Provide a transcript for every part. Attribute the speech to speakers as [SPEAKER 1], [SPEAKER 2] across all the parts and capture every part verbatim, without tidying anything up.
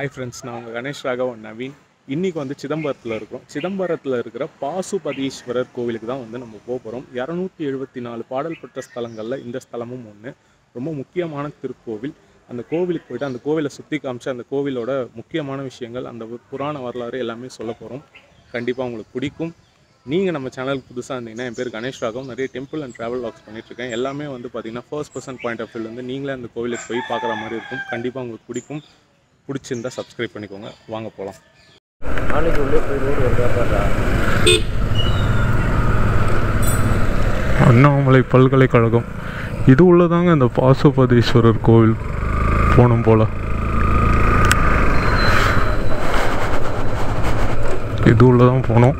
[SPEAKER 1] Hi friends, நான் உங்கள் கணேஷ் ராகவ் நவீன். இன்றைக்கி வந்து சிதம்பரத்தில் இருக்கிறோம். சிதம்பரத்தில் இருக்கிற பாசுபதீஸ்வரர் கோவிலுக்கு தான் வந்து நம்ம போக போகிறோம். இரநூத்தி எழுபத்தி நாலு பாடல் பெற்ற ஸ்தலங்களில் இந்த ஸ்தலமும் ஒன்று. ரொம்ப முக்கியமான திருக்கோவில். அந்த கோவிலுக்கு போய்ட்டு அந்த கோவிலை சுற்றி காமிச்சு அந்த கோவிலோட முக்கியமான விஷயங்கள், அந்த புராண வரலாறு எல்லாமே சொல்ல போகிறோம். கண்டிப்பாக உங்களுக்கு பிடிக்கும். நீங்கள் நம்ம சேனலுக்கு புதுசாக இருந்தீங்கன்னா, என் பேர் கணேஷ் ராகவ். நிறைய டெம்பிள் அண்ட் ட்ராவல் வாக்ஸ் பண்ணிகிட்ருக்கேன். எல்லாமே வந்து பார்த்திங்கன்னா ஃபர்ஸ்ட் பர்சன் பாயிண்ட் ஆஃப் வியூலேருந்து நீங்களே அந்த கோவிலுக்கு போய் பார்க்குற மாதிரி இருக்கும். கண்டிப்பாக உங்களுக்கு பிடிக்கும். பிடிச்சிருந்தா சப்ஸ்கிரைப் பண்ணிக்கோங்க. வாங்க போகலாம். அண்ணாமலை பல்கலைக்கழகம் இது உள்ளதாங்க இந்த பாசுபதீஸ்வரர் கோவில் போகணும் போல். இது உள்ளதான் போனோம்.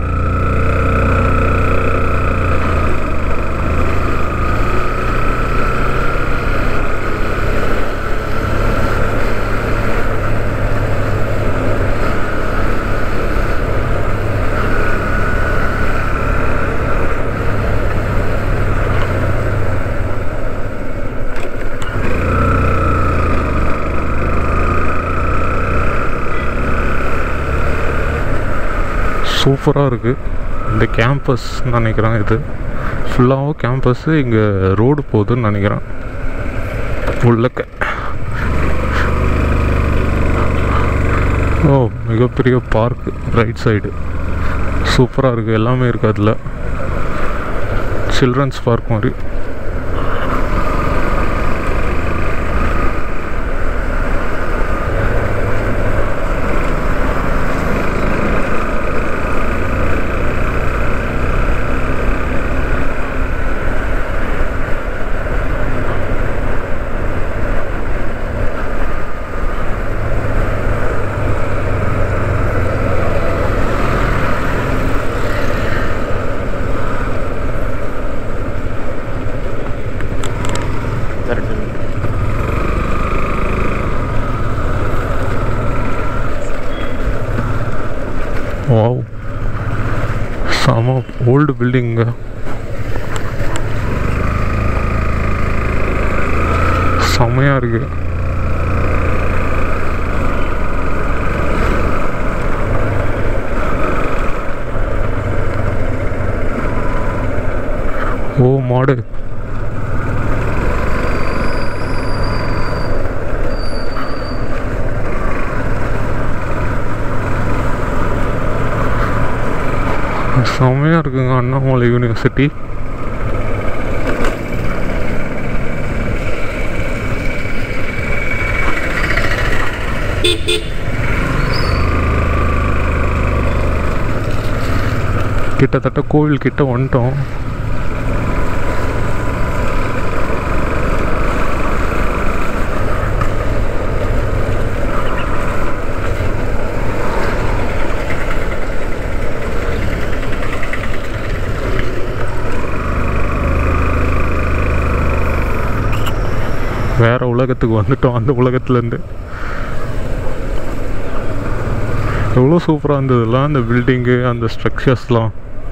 [SPEAKER 1] சூப்பராக இருக்குது இந்த கேம்பஸ் நினைக்கிறேன். இது ஃபுல்லாகவும் கேம்பஸ்ஸு. இங்கே ரோடு போகுதுன்னு நினைக்கிறேன். உள்ளக்க ஓ மிகப்பெரிய பார்க்கு ரைட் சைடு சூப்பராக இருக்குது. எல்லாமே இருக்குது அதில். சில்ட்ரன்ஸ் பார்க் மாதிரி. வாவ், செம ஓல்டு பில்டிங்க. செமையாக இருக்கு. ஓ மாடு. செம்மையாக இருக்குங்க அண்ணாமலை யூனிவர்சிட்டி. கிட்டத்தட்ட கோவில் கிட்ட வந்துட்டோம். வேறு உலகத்துக்கு வந்துட்டோம். அந்த உலகத்துலேருந்து எவ்வளோ சூப்பராக இருந்ததுலாம் அந்த பில்டிங்கு, அந்த ஸ்ட்ரக்சர்ஸ்லாம்.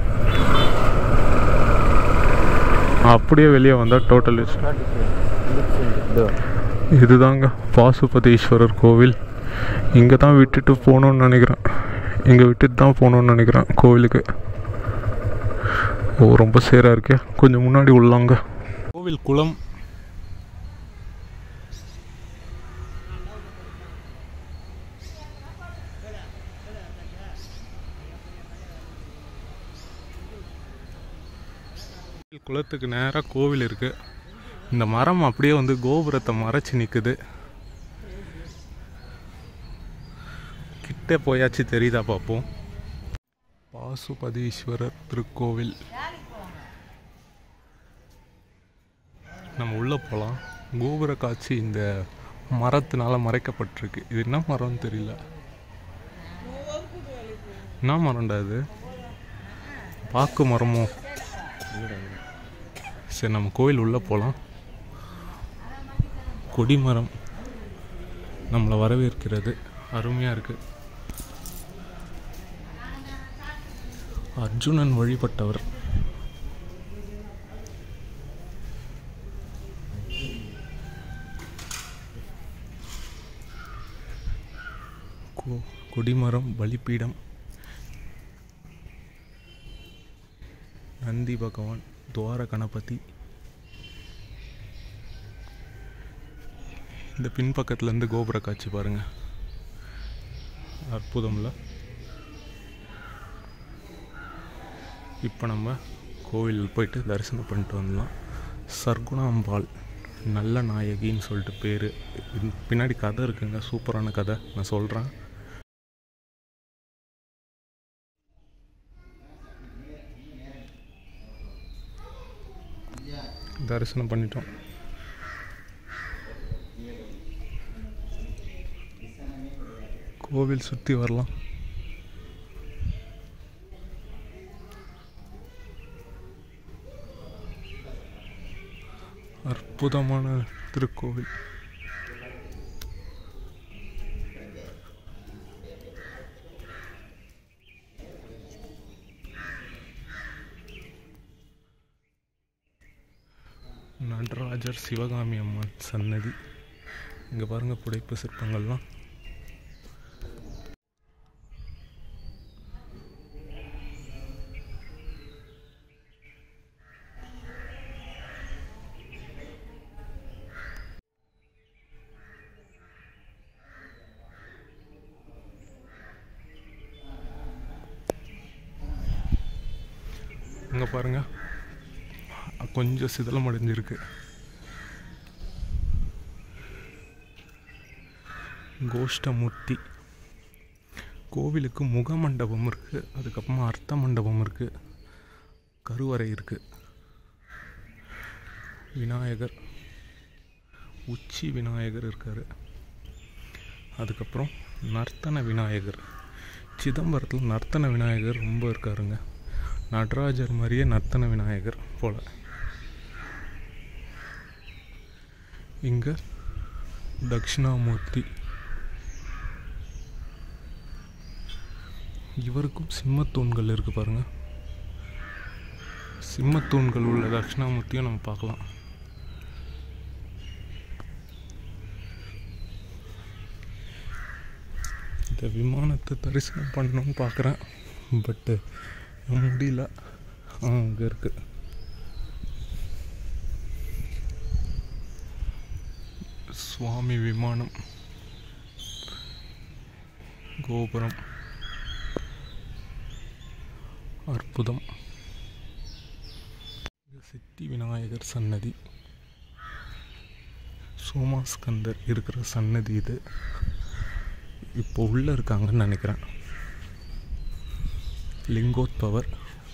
[SPEAKER 1] அப்படியே வெளியே வந்தால் டோட்டல் இதுதாங்க பாசுபதீஸ்வரர் கோவில். இங்கே தான் விட்டுட்டு போகணுன்னு நினைக்கிறேன். இங்கே விட்டுட்டு தான் போகணுன்னு நினைக்கிறேன் கோவிலுக்கு. ஓ ரொம்ப சேராக இருக்கே. கொஞ்சம் முன்னாடி உள்ளாங்க கோவில் குளம். குளத்துக்கு நேராக கோவில் இருக்குது. இந்த மரம் அப்படியே வந்து கோபுரத்தை மறைச்சி நிற்குது. கிட்ட போயாச்சு தெரியுதா பார்ப்போம். பாசுபதீஸ்வரர் திருக்கோவில். நம்ம உள்ளே போகலாம். கோபுர காட்சி இந்த மரத்தினால மறைக்கப்பட்டிருக்கு. இது என்ன மரம்னு தெரியல. என்ன மரம்டா இது? பாக்கு மரமோ? சரி, நம்ம கோயில் உள்ளே போகலாம். கொடிமரம் நம்மளை வரவேற்கிறது. அருமையாக இருக்குது. அர்ஜுனன் வழிபட்டவர். கோ கொடிமரம், பலிப்பீடம், நந்தி பகவான், துவார கணபதி. இந்த பின்பக்கத்துலேருந்து கோபுர காட்சி பாருங்கள், அற்புதம்ல. இப்போ நம்ம கோவில் போயிட்டு தரிசனம் பண்ணிட்டு வந்துடலாம். சர்க்குணாம்பாள் நல்ல நாயகின்னு சொல்லிட்டு பேர். பின்னாடி கதை இருக்குங்க, சூப்பரான கதை, நான் சொல்கிறேன். தரிசனம் பண்ணிட்டோம். கோவில் சுற்றி வரலாம். அற்புதமான திருக்கோவில். நடராஜர், சிவகாமி அம்மன் சன்னதி. இங்கே பாருங்கள் புடைப்பு சிற்பங்கள்லாம். இங்கே பாருங்கள் கொஞ்சம் சிதலம் அடைஞ்சிருக்கு. கோஷ்டமூர்த்தி கோவிலுக்கு முக மண்டபம் இருக்குது, அதுக்கப்புறமா அர்த்த மண்டபம் இருக்குது, கருவறை இருக்குது. விநாயகர், உச்சி விநாயகர் இருக்கார். அதுக்கப்புறம் நர்த்தன விநாயகர். சிதம்பரத்தில் நர்த்தன விநாயகர் ரொம்ப இருக்காருங்க. நடராஜர் மாதிரியே நர்த்தன விநாயகர் போல். இங்கே தட்சிணாமூர்த்தி. இவருக்கும் சிம்மத்தூண்கள் இருக்குது பாருங்கள். சிம்மத்தூண்கள் உள்ள தட்சிணாமூர்த்தியும் நம்ம பார்க்கலாம். இந்த விமானத்தை தரிசனம் பண்ணணும்னு பார்க்குறேன், பட்டு முடியல. அங்கே இருக்குது. சுவாமி விமானம், கோபுரம், அற்புதம். சித்தி விநாயகர் சன்னதி, சோமாஸ்கந்தர் இருக்கிற சன்னதி இது. இப்போ உள்ளே இருக்காங்கன்னு நினைக்கிறேன். லிங்கோத்பவர்.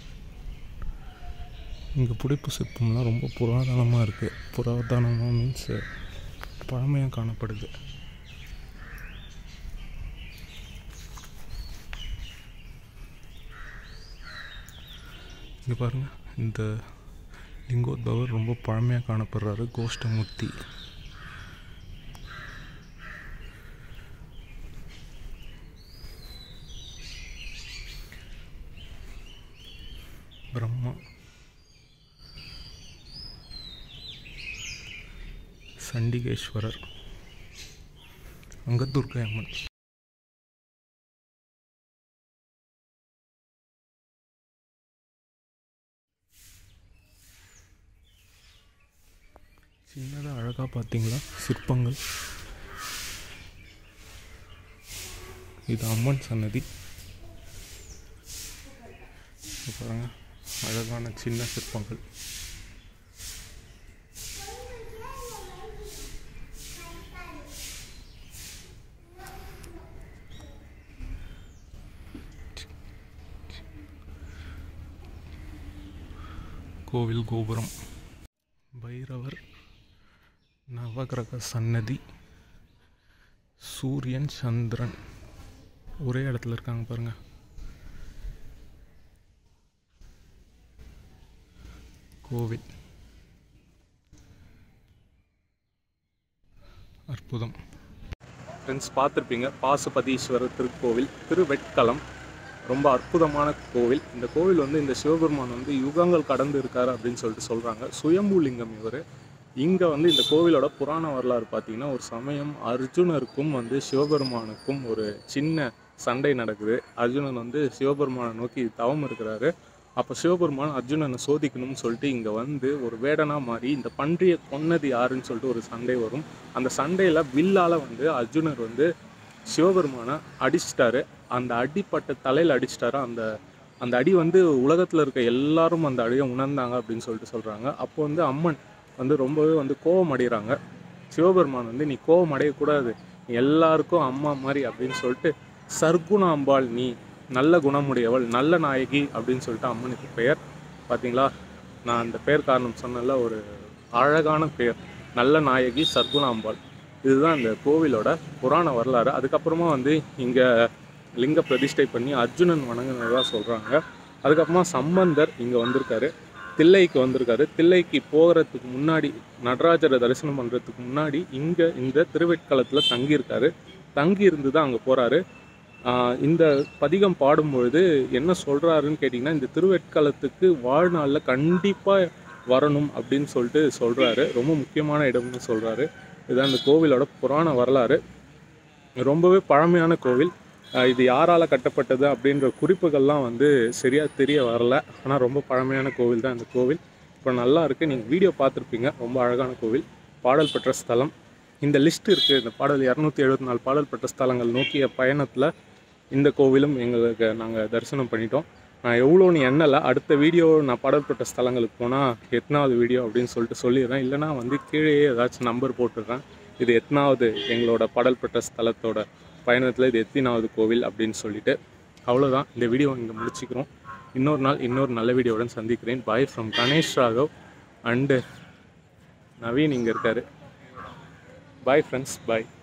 [SPEAKER 1] இங்கே புடைப்பு சிற்பம்லாம் ரொம்ப புராதனமாக இருக்குது. புராதனமாக மீன்ஸ் பழமையாக காணப்படுது. இங்கே பாருங்கள், இந்த லிங்கோத்பவர் ரொம்ப பழமையாக காணப்படுறாரு. கோஷ்டமூர்த்தி. பிரம்மா, சண்டிகேஸ்வரர், அங்கே துர்க்கை அம்மன். சின்னதாக அழகாக பார்த்தீங்களா சிற்பங்கள். இது அம்மன் சன்னதி. பாருங்க, அழகான சின்ன சிற்பங்கள். கோவில் கோபுரம், பைரவர், நவகிரக சன்னதி, சூரியன் சந்திரன் ஒரே இடத்துல இருக்காங்க பாருங்க. கோவில் அற்புதம். ஃப்ரெண்ட்ஸ், பார்த்துருப்பீங்க பாசுபதீஸ்வரர் திருக்கோவில், திருவெட்களம். ரொம்ப அற்புதமான கோவில். இந்த கோவில் வந்து இந்த சிவபெருமான் வந்து யுகங்கள் கடந்து இருக்காரு அப்படின்னு சொல்லிட்டு சொல்கிறாங்க. சுயம்பூலிங்கம் இவர். இங்கே வந்து இந்த கோவிலோட புராண வரலாறு பார்த்தீங்கன்னா, ஒரு சமயம் அர்ஜுனருக்கும் வந்து சிவபெருமானுக்கும் ஒரு சின்ன சண்டை நடக்குது. அர்ஜுனன் வந்து சிவபெருமானை நோக்கி தவம் இருக்கிறாரு. அப்போ சிவபெருமான் அர்ஜுனனை சோதிக்கணும்னு சொல்லிட்டு இங்கே வந்து ஒரு வேடனா மாறி இந்த பன்றியை கொன்னது யாருன்னு சொல்லிட்டு ஒரு சண்டை வரும். அந்த சண்டையில் வில்லால் வந்து அர்ஜுனர் வந்து சிவபெருமானை அடிச்சிட்டாரு. அந்த அடிப்பட்ட தலையில் அடிச்சிட்டாரு. அந்த அந்த அடி வந்து உலகத்தில் இருக்க எல்லாரும் அந்த அடியை உணர்ந்தாங்க அப்படின்னு சொல்லிட்டு சொல்கிறாங்க. அப்போ வந்து அம்மன் வந்து ரொம்பவே வந்து கோபம் அடைகிறாங்க. சிவபெருமான் வந்து நீ கோபம் அடையக்கூடாது, நீ எல்லாருக்கும் அம்மா மாதிரி அப்படின்னு சொல்லிட்டு சர்க்குணாம்பாள், நீ நல்ல குணமுடையவள், நல்ல நாயகி அப்படின்னு சொல்லிட்டு அம்மனுக்கு பெயர். பார்த்தீங்களா, நான் அந்த பெயர் காரணம் சொன்னல, ஒரு அழகான பெயர், நல்ல நாயகி சர்க்குணாம்பாள். இதுதான் இந்த கோவிலோட புராண வரலாறு. அதுக்கப்புறமா வந்து இங்கே லிங்க பிரதிஷ்டை பண்ணி அர்ஜுனன் வணங்கினதாக சொல்கிறாங்க. அதுக்கப்புறமா சம்பந்தர் இங்கே வந்திருக்காரு, தில்லைக்கு வந்திருக்காரு. தில்லைக்கு போகிறதுக்கு முன்னாடி, நடராஜரை தரிசனம் பண்ணுறதுக்கு முன்னாடி இங்கே இந்த திருவெட்களத்தில் தங்கியிருக்காரு. தங்கி இருந்து தான் அங்கே போகிறாரு. இந்த பதிகம் பாடும்பொழுது என்ன சொல்கிறாருன்னு கேட்டிங்கன்னா, இந்த திருவெட்களத்துக்கு வாழ்நாளில் கண்டிப்பாக வரணும் அப்படின்னு சொல்லிட்டு சொல்கிறாரு. ரொம்ப முக்கியமான இடம்னு சொல்கிறாரு. இதுதான் இந்த கோவிலோட புராண வரலாறு. ரொம்பவே பழமையான கோவில். இது யாரால் கட்டப்பட்டது அப்படின்ற குறிப்புகள்லாம் வந்து சரியாக தெரிய வரல. ஆனால் ரொம்ப பழமையான கோவில் தான் இந்த கோவில். இப்போ நல்லா இருக்குது, நீங்கள் வீடியோ பார்த்துருப்பீங்க. ரொம்ப அழகான கோவில், பாடல் பெற்ற ஸ்தலம். இந்த லிஸ்ட் இருக்குது, இந்த பாடல் இரநூத்தி எழுபத்தி நாலு பாடல் பெற்ற ஸ்தலங்கள் நோக்கிய பயணத்தில் இந்த கோவிலும் எங்களுக்கு நாங்கள் தரிசனம் பண்ணிட்டோம். நான் எவ்வளோன்னு எண்ணலை. அடுத்த வீடியோ நான் பாடல் பெற்ற ஸ்தலங்களுக்கு போனால் எத்தனாவது வீடியோ அப்படின்னு சொல்லிட்டு சொல்லிடுறேன். இல்லைனா வந்து கீழே ஏதாச்சும் நம்பர் போட்டுடுறேன். இது எத்தனாவது எங்களோட பாடல் பெற்ற ஸ்தலத்தோட பயணத்தில் இது எத்தனாவது கோவில் அப்படின்னு சொல்லிட்டு. அவ்வளோதான், இந்த வீடியோ இங்கே முடிச்சுக்கிறோம். இன்னொரு நாள் இன்னொரு நல்ல வீடியோவுடன் சந்திக்கிறேன். Bye from Ganesh Raghav and Naveen இங்கே இருக்கார். பாய் ஃப்ரெண்ட்ஸ், பாய்.